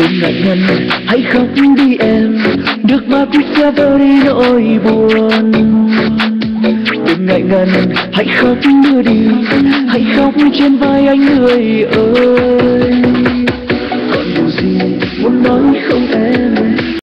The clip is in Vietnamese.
Đừng ngại ngần, hãy khóc đi em, nước mắt sẽ vơi đi nỗi buồn. Đừng ngại ngần, hãy khóc đưa đi, hãy khóc trên vai anh người ơi. Còn điều gì muốn nói không em?